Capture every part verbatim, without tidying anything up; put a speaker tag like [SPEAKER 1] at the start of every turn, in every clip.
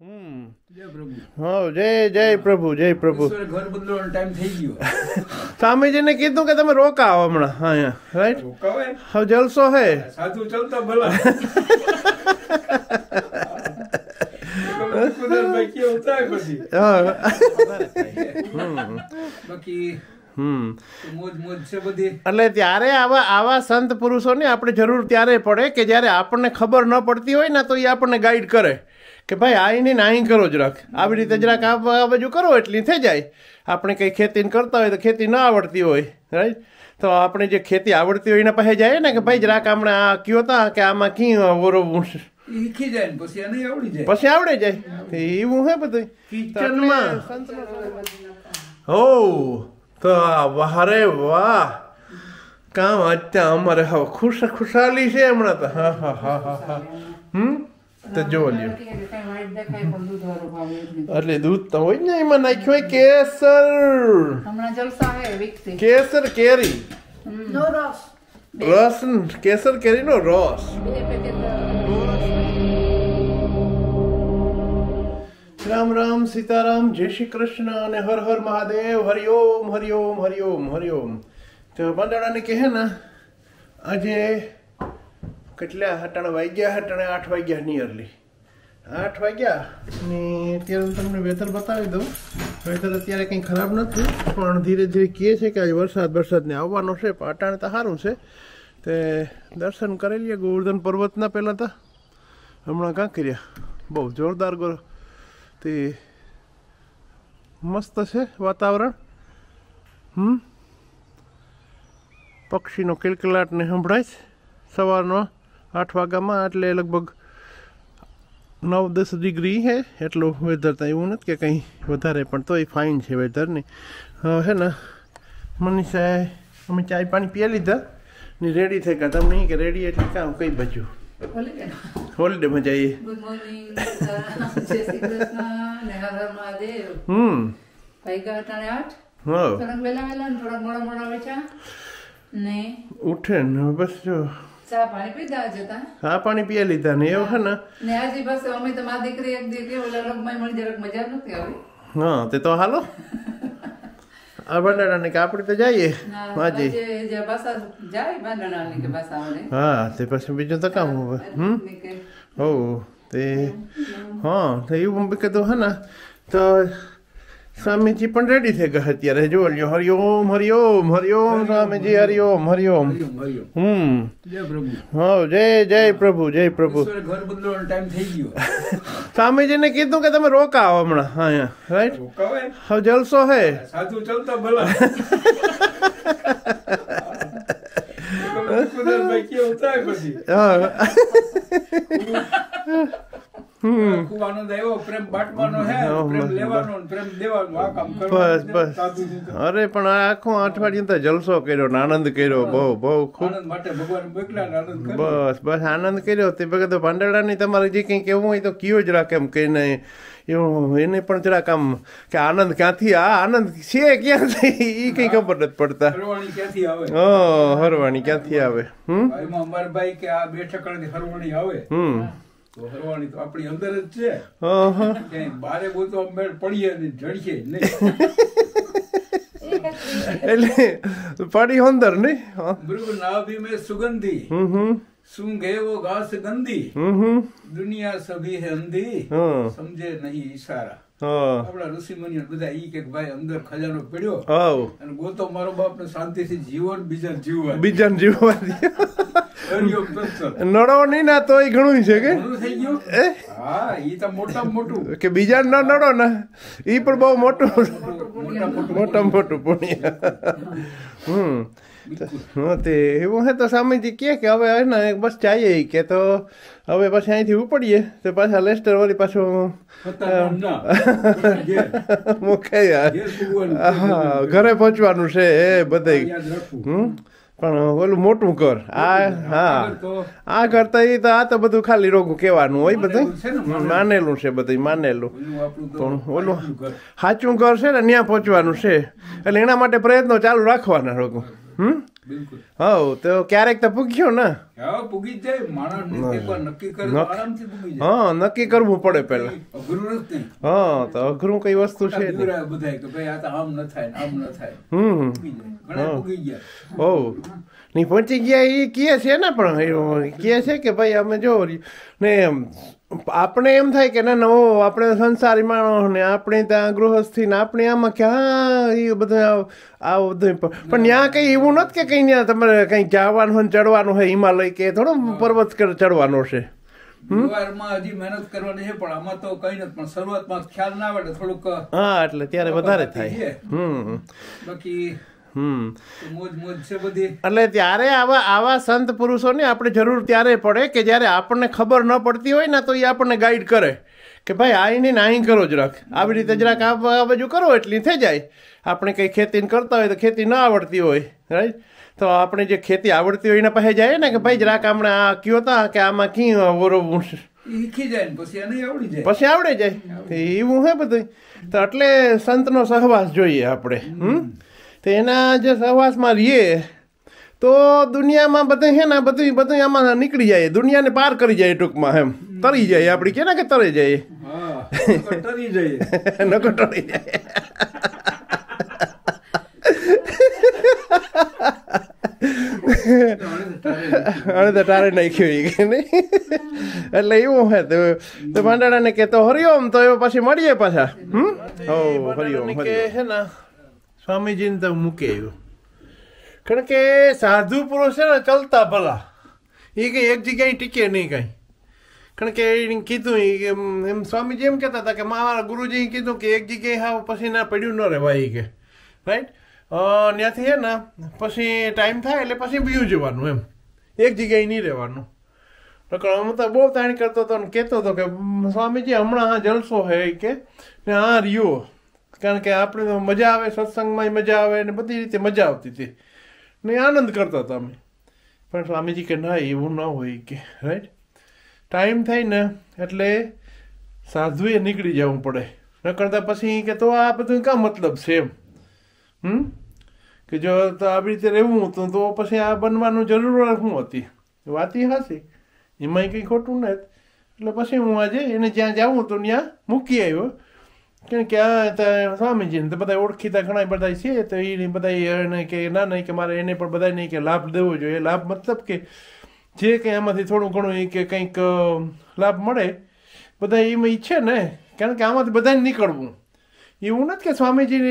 [SPEAKER 1] હમ
[SPEAKER 2] જય પ્રભુ.
[SPEAKER 1] હા જય જય પ્રભુ જય પ્રભુ.
[SPEAKER 2] ઘર બદલવાનો ટાઈમ થઈ ગયો.
[SPEAKER 1] સ્વામીજીને કીધું કે તમે રોકાવો હમણાં હા અહીંયા રાઈટ
[SPEAKER 2] રોકાવે
[SPEAKER 1] હવે જલસો હે
[SPEAKER 2] સાધુ ચલતા ભલા. કુદરતભાઈ કેવું થાય પછી
[SPEAKER 1] હા
[SPEAKER 2] બાકી
[SPEAKER 1] હમ
[SPEAKER 2] મોજ મોજ છે બધી.
[SPEAKER 1] એટલે ત્યારે આવા આવા સંત પુરુષોની આપણે જરૂર ત્યારે પડે કે જ્યારે આપણને ખબર ન પડતી હોય ને તો એ આપણને ગાઈડ કરે કે ભાઈ આઈ નહીં ને અહીં કરો જરાક આવી રીતે જરાક આ બાજુ કરો એટલી થઈ જાય. આપણે કંઈ ખેતી કરતા હોય તો ખેતી ના આવડતી હોય રાઈટ તો આપણે જે ખેતી આવડતી હોય એના પાસે જાય ને કે ભાઈ જરાક આપણે આ કયો હતા કે આમાં કી ઓરવું
[SPEAKER 2] શીખી જાય ને પછી એને આવડી જાય
[SPEAKER 1] પછી આવડે જાય એવું હે બધું કિચનમાં હો તો વારે વાહ કામ અત્યારે અમારે હવે ખુશ ખુશાલી છે હમણાં તો હા હા હા હા હા હમ તો જો લ્યો એટલે દૂધ તો હોય ને એમાં નાખ્યું હોય કેસર
[SPEAKER 3] હમણાં જલસા હે વિકસી
[SPEAKER 1] કેસર કેરી
[SPEAKER 3] નો રસ
[SPEAKER 1] રસ કેસર કેરીનો રસ.
[SPEAKER 3] બે પેકેટ
[SPEAKER 1] રામ રામ સીતારામ જય શ્રી કૃષ્ણ અને હર હર મહાદેવ હરિઓમ હરિઓમ હરિઓમ હરિઓમ. તો પાંદડાને કહે ને આજે કેટલા હટાણા વાગ્યા હટાણે આઠ વાગ્યા નિયરલી આઠ વાગ્યા ને અત્યારે તમને વેધર બતાવી દઉં. વેધર અત્યારે કંઈ ખરાબ નથી પણ ધીરે ધીરે કહે છે કે આજે વરસાદ વરસાદને આવવાનો છે પણ અટાણે તો સારું છે. તે દર્શન કરી લઈએ ગોવર્ધન પર્વતના પહેલાં તો હમણાં કાં કર્યા બહુ જોરદાર ગો તે મસ્ત છે વાતાવરણ. હમ પક્ષીનો કિલકલાટ ને સંભળાય સવારનો આઠ વાગ્યામાં એટલે લગભગ નવ દસ ડિગ્રી છે એટલું વેધર તો એવું નથી કે કંઈ વધારે પણ તોય ફાઇન છે વેધરની. હે ને મનીષાએ અમે ચાય પાણી પી લીધા ને રેડી થઈ ગયા. તમને કે રેડી એટલે કામ કઈ બાજુ હોલિડેમાં જઈએ.
[SPEAKER 3] ગુડ મોર્નિંગ જય શ્રી કૃષ્ણ ને હર હર મહાદેવ.
[SPEAKER 1] હમ
[SPEAKER 3] વાગ્યા અટાણે આઠ
[SPEAKER 1] હા
[SPEAKER 3] થોડાક વહેલા વહેલા ને થોડાક મોડા મોડા વેચા ને
[SPEAKER 1] ઉઠે ને બસ જો
[SPEAKER 3] ચા પાણી પીધા જતા
[SPEAKER 1] ચા પાણી પી લીધા ને એવું હે ને
[SPEAKER 3] ને આજે બસ અમે તો મારી દીકરી એક દીકરી ઓલા રગમાઈ મળી જરાક મજા નથી આવી.
[SPEAKER 1] હા તે તો હાલો આ ભંડારાને કે આપણે તો જઈએ આજે
[SPEAKER 3] જે બાસા જાય બાંધણાની કે બાસા આવડે
[SPEAKER 1] હા તે પછી બીજું તો કામ હવે હમ હો તે હા તો એવું કીધું હે ને તો સ્વામીજી પણ રેડી થઈ ગયા અત્યારે જો લ્યો હરિઓમ હરિઓમ હરિઓમ સ્વામીજી હરિઓમ હરિઓમ હમ
[SPEAKER 2] જય પ્રભુ.
[SPEAKER 1] હા જય જય પ્રભુ જય પ્રભુ.
[SPEAKER 2] ઘર બદલવાનો ટાઈમ થઈ ગયો.
[SPEAKER 1] સ્વામીજીને કીધું કે તમે રોકાવો હમણાં હા અહીંયા રાઈટ
[SPEAKER 2] રોકાવે
[SPEAKER 1] હવે જલસો હે
[SPEAKER 2] સાધુ ચલતા ભલા. કુદરતભાઈ કેવું થાય પછી
[SPEAKER 1] હા
[SPEAKER 2] ખૂબ આનંદ આવ્યો. પ્રેમ બાંટવાનો હે પ્રેમ લેવાનો ને પ્રેમ દેવાનો આ કામ
[SPEAKER 1] બસ
[SPEAKER 2] કરવાનું
[SPEAKER 1] બસ
[SPEAKER 2] સાધુજી તો.
[SPEAKER 1] અરે પણ આ આખું અઠવાડિયું તો જલસો કર્યો ને આનંદ કર્યો બહુ બહુ ખૂબ
[SPEAKER 2] આનંદ માટે ભગવાન મોકલ્યા ને આનંદ કર્યો.
[SPEAKER 1] બસ બસ આનંદ કર્યો તે વખતે ભાંડેડાની તમારે જે કંઈ કહેવું હોય તો કયો જ રાખે એમ કે નહીં એવું એને પણ જરાક આમ કે આનંદ ક્યાંથી આ આનંદ છે ક્યાંથી એ કંઈ ખબર નથી પડતા.
[SPEAKER 2] હરવાણી ક્યાંથી આવે?
[SPEAKER 1] હા હરવાણી ક્યાંથી આવે. હમ
[SPEAKER 2] એમાં અમારા ભાઈ કે આ બે ઠેકાણેથી હરવાણી આવે
[SPEAKER 1] હમ
[SPEAKER 2] તો હરવાણી તો આપણી અંદર જ છે.
[SPEAKER 1] હા હા
[SPEAKER 2] ક્યાંય બારે ગોતો મેળ પડીએ ને જડીએ નહીં.
[SPEAKER 1] એટલે પડી અંદર નહીં. હા
[SPEAKER 2] મૃગ નાભી મેં સુગંધી
[SPEAKER 1] હમ હમ
[SPEAKER 2] सूंघे वो घास गंदी
[SPEAKER 1] હમ
[SPEAKER 2] दुनिया सभी है अंधी
[SPEAKER 1] હા
[SPEAKER 2] समझे नहीं इशारा.
[SPEAKER 1] હા
[SPEAKER 2] આપણા ઋષિ મુનિઓ બધા ઈ કે ભાઈ અંદર ખજાનો પડ્યો
[SPEAKER 1] હાવ
[SPEAKER 2] અને ગોતો મારો બાપ ને શાંતિથી જીવો ને બીજા જીવવા
[SPEAKER 1] બીજાને જીવવા દે.
[SPEAKER 2] હરિઓમ તત્સત.
[SPEAKER 1] નડો નહીં ના તોય ઘણું છે કે
[SPEAKER 2] ઘણું થઈ ગયું.
[SPEAKER 1] એ
[SPEAKER 2] હા ઈ તો મોટામાં મોટું
[SPEAKER 1] કે બીજા ન નડો ને એ પણ બહુ મોટું
[SPEAKER 2] મોટા મોટું
[SPEAKER 1] મોટા મોટું પુણ્ય. હમ હા તે એવું હે તો સ્વામીજી કહે કે હવે હે ને બસ જઈએ કે તો હવે પછી અહીંથી ઉપડીએ તો પાછા લેસ્ટર વળી પાછું
[SPEAKER 2] ખતરનાક ના. ઘેર.
[SPEAKER 1] મૂકે યાર
[SPEAKER 2] ઘેર ભગવાન.
[SPEAKER 1] હા ઘરે પહોંચવાનું છે એ બધે.
[SPEAKER 2] યાદ રાખવું.
[SPEAKER 1] હમ પણ ઓલું મોટું ઘર આ હા
[SPEAKER 2] તો
[SPEAKER 1] આ ઘર તો એ તો આ તો બધું ખાલી રોગું કહેવાનું હોય બધું
[SPEAKER 2] માનેલું છે ને, માનેલું.
[SPEAKER 1] માનેલું છે બધું માનેલું
[SPEAKER 2] ઓલું આપણું તો
[SPEAKER 1] પણ ઓલું
[SPEAKER 2] સાચું ઘર.
[SPEAKER 1] સાચું ઘર છે ને ત્યાં પહોંચવાનું છે એટલે એના માટે પ્રયત્નો ચાલુ રાખવાના રોગું. હમ
[SPEAKER 2] બિલકુલ.
[SPEAKER 1] હા તો ક્યારેક તો પૂગ્યો ને.
[SPEAKER 2] હા પૂગી જ જાય માણસ એકવાર નક્કી કરે તો આરામથી પૂગી જાય.
[SPEAKER 1] હા નક્કી કરવું પડે પેલા.
[SPEAKER 2] અઘરું નથી.
[SPEAKER 1] હા તો અઘરું કઈ વસ્તુ છે નહીં.
[SPEAKER 2] બધાય કે ભાઈ આ તો આમ ન થાય આમ ન થાય.
[SPEAKER 1] હમ
[SPEAKER 2] પૂગી જાય. ઘણા પૂગી ગયા.
[SPEAKER 1] ઓ નહીં પહોંચી ગયા એ કહે છે ને પણ કહે છે કે ભાઈ અમે જો ને આપણે એમ થાય કે ના ના ઓ આપણે સંસારી માણસ ને આપણે ત્યાં ગૃહસ્થી ને આપણે આમાં કે હા એ બધું આ બધું પણ ત્યાં કંઈ એવું નથી કે કંઈ ત્યાં તમારે કંઈ જવાનું હોય ચડવાનું હોય હિમાલય કે થોડો પર્વત કર ચડવાનો છે.
[SPEAKER 2] વ્યવહારમાં હજી મહેનત કરવાની છે પણ આમાં તો કઈ નથી પણ શરૂઆતમાં ખ્યાલ ના આવે થોડુંક
[SPEAKER 1] હા એટલે ત્યારે વધારે થાય. હમ
[SPEAKER 2] બાકી
[SPEAKER 1] હમ
[SPEAKER 2] મોજ મોજ છે બધી.
[SPEAKER 1] એટલે ત્યારે આવા આવા સંત પુરુષોની આપણે જરૂર ત્યારે પડે કે જ્યારે આપણને ખબર ન પડતી હોય ને તો એ આપણને ગાઈડ કરે કે ભાઈ આઈને ને અહીં કરો જરાક આવી રીતે જરાક આ બાજુ કરો એટલી થઈ જાય. આપણે કંઈ ખેતી કરતા હોય તો ખેતી ના આવડતી હોય રાઈટ તો આપણે જે ખેતી આવડતી હોય એના પાસે જાય ને કે ભાઈ જરાક આપણે આ કયો હતા કે આમાં કી વરોવું
[SPEAKER 2] શીખી જાય ને પછી એને આવડી જાય
[SPEAKER 1] પછી આવડે જાય એવું હે બધું. તો એટલે સંતનો સહવાસ જોઈએ આપણે. હમ તો એના જે સહવાસમાં રહીએ તો દુનિયામાં બધું છે ને બધું બધું આમાં નીકળી જાય દુનિયાને પાર કરી જાય ટૂંકમાં એમ તરી જાય આપણી કે ને કે તરી જાય
[SPEAKER 2] ટરી જાય
[SPEAKER 1] નકો ટરી જાય. હવે તો તારે નાખ્યું કે નહીં એટલે એવું હે તો ભાંડાણાને કે તો હરિઓમ તો એ પછી મળીએ પાછા. હમ હો હરિઓમ કે છે ને સ્વામીજીને તો મૂકે આવ્યું કારણ કે સાધુ પુરુષ છે ને ચલતા ભલા એ કંઈ એક જગ્યાએ ટીકે નહીં કાંઈ કારણ કે એને કીધું એમ સ્વામીજી એમ કહેતા હતા કે મારા ગુરુજીએ કીધું કે એક જગ્યાએ હાવ પછી ના પડ્યું ન રહેવાય કે રાઈટ ત્યાંથી હે ને પછી ટાઈમ થાય એટલે પછી બીજું જવાનું એમ એક જગ્યાએ નહીં રહેવાનું. હું તો બહુ તાણી કરતો હતો ને કહેતો હતો કે સ્વામીજી હમણાં હા જલસો હે કે ને હા રહ્યો કારણ કે આપણે મજા આવે સત્સંગમાં મજા આવે ને બધી રીતે મજા આવતી હતી ને આનંદ કરતા હતા અમે. પણ સ્વામીજી કે ના એવું ન હોય કે રાઈટ ટાઈમ થાય ને એટલે સાધુએ નીકળી જવું પડે ન કરતાં પછી કે તો આ બધું કાં મતલબ છે એમ. હમ કે જો તો આવી રીતે રહેવું હતું તો પછી આ બનવાનું જરૂર શું હતી વાત એ હાસી એમાંય કંઈ ખોટું નથી. એટલે પછી હું આજે એને જ્યાં જાઉં તો ત્યાં મૂકી આવ્યો કેમ કે આ સ્વામીજીને તો બધા ઓળખીતા ઘણા બધા છે તો એ બધા એને કે ના નહીં કે મારે એને પણ બધા નહીં કે લાભ દેવો જોઈએ. લાભ મતલબ કે જે કંઈ આમાંથી થોડું ઘણું એ કે કંઈક લાભ મળે બધા એમાં ઈચ્છે ને કારણ કે આમાંથી બધાને નીકળવું એવું નથી કે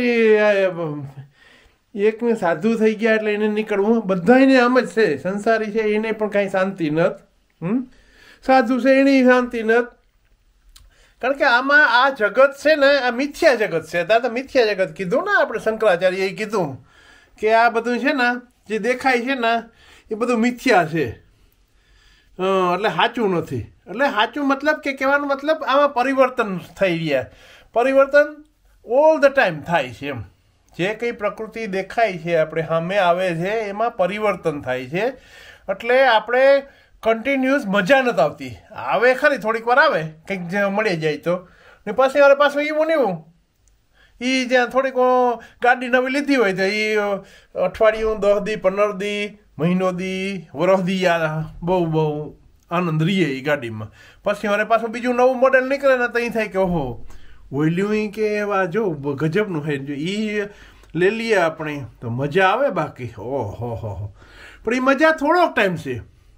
[SPEAKER 1] સ્વામીજીની એકને સાધુ થઈ ગયા એટલે એને નીકળવું બધાને આમ જ છે. સંસારી છે એને પણ કાંઈ શાંતિ નથી. હમ સાધુ છે એની શાંતિ નથી કારણ કે આમાં આ જગત છે ને આ મિથ્યા જગત છે. દાદા મિથ્યા જગત કીધું ને આપણે શંકરાચાર્યએ કીધું કે આ બધું છે ને જે દેખાય છે ને એ બધું મિથ્યા છે એટલે સાચું નથી. એટલે સાચું મતલબ કે કહેવાનો મતલબ આમાં પરિવર્તન થઈ રહ્યા પરિવર્તન ઓલ ધ ટાઈમ થાય છે એમ. જે કંઈ પ્રકૃતિ દેખાય છે આપણે સામે આવે છે એમાં પરિવર્તન થાય છે એટલે આપણે કન્ટિન્યુઅસ મજા નથી આવતી. આવે ખરી થોડીક વાર આવે કંઈક જે મળી જાય તો ને પછી વાર પાછું એવું ને એવું એ જ્યાં થોડીક ગાડી નવી લીધી હોય તો એ અઠવાડિયું દસ દી પંદર દી મહિનો દી વરસ દી આ બહુ બહુ આનંદ રહીએ એ ગાડીમાં. પછી વાર પાછું બીજું નવું મોડેલ નીકળે ને તો એ થાય કે ઓહો ઓઈલ્યું કે એવા જો ગજબનું હોય જો એ લઈ લઈએ આપણે તો મજા આવે બાકી ઓહો હો પણ એ મજા થોડોક ટાઈમ છે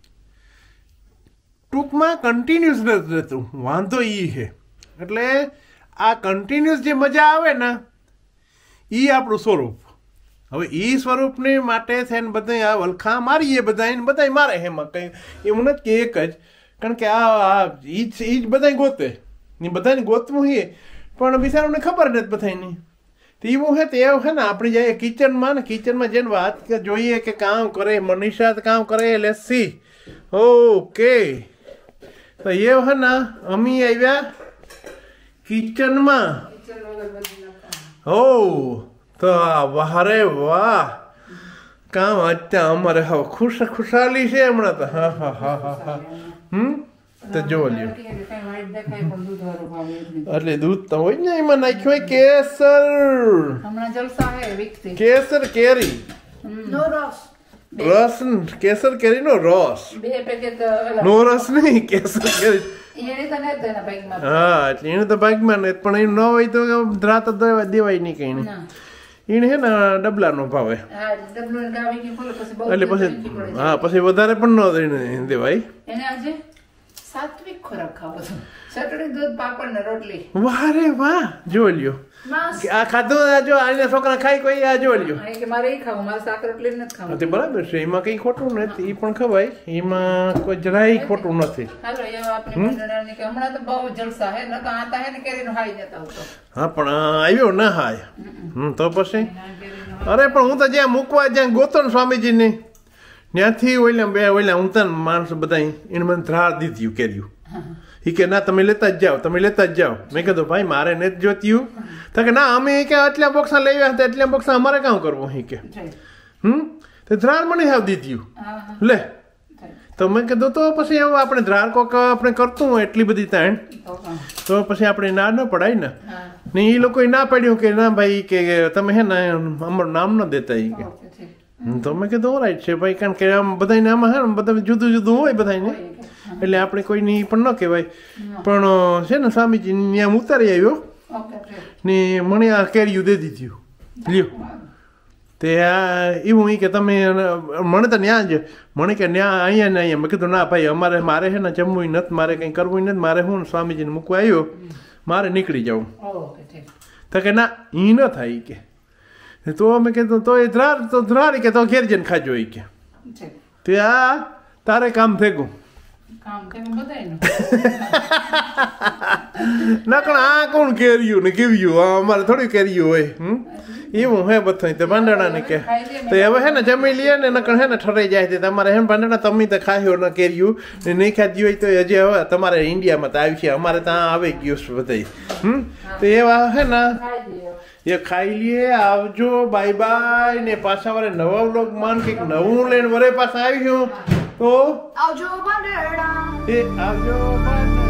[SPEAKER 1] ટૂંકમાં કન્ટિન્યુઅસ નથી રહેતું વાંધો એ છે. એટલે આ કન્ટિન્યુઅસ જે મજા આવે ને એ આપણું સ્વરૂપ. હવે એ સ્વરૂપને માટે થઈને બધા આ વલખા મારીએ બધા એને બધા મારે એમાં કંઈ એવું નથી કે એક જ કારણ કે આ એ જ એ જ બધા ગોતે ને બધાને ગોતવું એ પણ બિચારોને ખબર નથી બધાની તો એવું છે તો એવું છે ને આપણે જઈએ કિચનમાં ને કિચનમાં જઈને વાત જોઈએ કે કામ કરે મનીષા કામ કરે લેસી ઓકે તો એ હે ને અમી આવ્યા કિચનમાં હો તો વારે વાહ કામ અત્યારે અમારે હવે ખુશ ખુશાલી છે હમણાં તો હા હા હા હા હા હમ તો જો લ્યો એટલે દૂધ તો હોય ને એમાં નાખ્યું હોય કેસર કેસર કેરી
[SPEAKER 3] નો રસ
[SPEAKER 1] રસ ન- કેસર કેરીનો રસ
[SPEAKER 3] બે પેકેટ
[SPEAKER 1] નો રસ નહીં કેસર કેરી
[SPEAKER 3] એને તો નથી એના બાઈકમાં
[SPEAKER 1] હા એટલે એને તો ભાગમાં ને પણ એ ન હોય તો રાત જ દેવા- દેવાય નહીં કઈ નહીં
[SPEAKER 3] ના
[SPEAKER 1] એને હે ને ડબલાનો ભાવે
[SPEAKER 3] હા ડબલું ને ગાવી કે ખોલે પછી બહુ
[SPEAKER 1] એટલે
[SPEAKER 3] દૂધ
[SPEAKER 1] પછી
[SPEAKER 3] નીકળી પડે.
[SPEAKER 1] હા પછી વધારે પણ ન એને દેવાય
[SPEAKER 3] એને આજે સાત્વિક ખોરાક ખાવો છે ચટણી દૂધ પાપડ ને રોટલી
[SPEAKER 1] વાહ રે વાહ જો લ્યો
[SPEAKER 3] માસ
[SPEAKER 1] આ ખાધું આ જો આને છોકરા ખાઈ કોઈ આ જો લ્યો
[SPEAKER 3] હા, કે મારે ઈ ખાવું મારે શાક રોટલી નથી
[SPEAKER 1] હા,
[SPEAKER 3] ખાવું
[SPEAKER 1] તે બરાબર છે એમાં કઈ ખોટું નથી એ પણ ખવાય એમાં કોઈ જરાય ખોટું નથી
[SPEAKER 3] હાલો એ આપણી મંડળાની કે હમણાં તો બહુ જલસા હે ન તો આતા હે ને કેરીનો હાઈ જતા હતો
[SPEAKER 1] હા પણ આ આવ્યો ના હાય હમ તો પછી
[SPEAKER 3] ના કેરીનો
[SPEAKER 1] અરે પણ હું તો જ્યાં મૂકવા જ્યાં ગોતો ને સ્વામીજીને ત્યાંથી ઓલા બે ઓલા હું તને માણસો બધા એને મને ધ્રાર દીધી કેર્યું એ કે ના તમે લેતા જ જાઓ તમે લેતા જ જાઓ મેં કીધું ભાઈ મારે નથી જોત્યું તો કે ના અમે કે આટલા બોક્સા લઈ આવ્યા હતા એટલા બોક્સા અમારે કામ કરવું એ કે હમ તો ધ્રાર મને હાવ દીધ્યું
[SPEAKER 3] હા હા
[SPEAKER 1] લે તો મેં કીધું તો પછી હવે આપણે ધ્રાર કોક આપણે કરતું હોય એટલી બધી તાણ
[SPEAKER 3] તો હા
[SPEAKER 1] તો પછી આપણે ના ન પડાય ને
[SPEAKER 3] હા
[SPEAKER 1] ને એ લોકોએ ના પાડ્યું કે ના ભાઈ કે તમે હે ને અમારું નામ ન દેતા એ કે
[SPEAKER 3] ઓકે ઠીક
[SPEAKER 1] હમ, તો મેં કીધું રાઈટ છે ભાઈ કારણ કે આમ બધાને આમાં હે ને બધા જુદું જુદું હોય બધાને એટલે આપણે કોઈની ઈ પણ ન કહેવાય પણ અ, છે ને સ્વામીજી ત્યાં ઉતારી આવ્યો
[SPEAKER 3] ઓકે ઠીક
[SPEAKER 1] ને મને આ કેરીયું દે દીધું લ્યો તે આ એવું ઈ કે તમે મને તો ન્યા જ મને કે ન્યા અહીંયા ને અહીંયા મેં કીધું ના ભાઈ અમારે મારે છે ને જમવું નથી મારે કંઈ કરવું નથી મારે હું ને સ્વામીજીને મૂકવા આવ્યો મારે નીકળી જાઉં
[SPEAKER 3] ઓકે ઠીક
[SPEAKER 1] તો કે ના ઈ ન થાય ઈ કે તો મેં કીધું તો એ ધ્રાર તો ધ્રાર ઈ કે તો ઘેર જઈને ખાજો ઈ કે
[SPEAKER 3] ઠીક
[SPEAKER 1] તે આ તારે કામ થેગું
[SPEAKER 3] કામ તેમ બધાયનું
[SPEAKER 1] નકણ આ કોણ કેર્યું ને કેવ્યું આ અમારે થોડી કેર્યું હોય હમ એવું હે બધું તે પાંદડા ને કે તો હવે હે ને જમી લઈએ ને નકણ હે ને ઠરાઈ જાય છે તમારે હે ને પાંદડા તમે તો ખાયો ન કેર્યું ને નહીં ખાધી હોય તો હજી હવે તમારે ઇન્ડિયામાં તો આવી છે અમારે ત્યાં આવી ગયું છે બધાય હમ તો એવા હે ને
[SPEAKER 3] ખાઈ દઈએ
[SPEAKER 1] એ ખાઈ લઈએ આવજો બાય બાય ને પાછા વારે નવા વ્લોગ માન કંઈક નવું લઈને વરે પાછા આવ્યું તો
[SPEAKER 4] આવજો બાંદરડા
[SPEAKER 1] એ આવજો બાય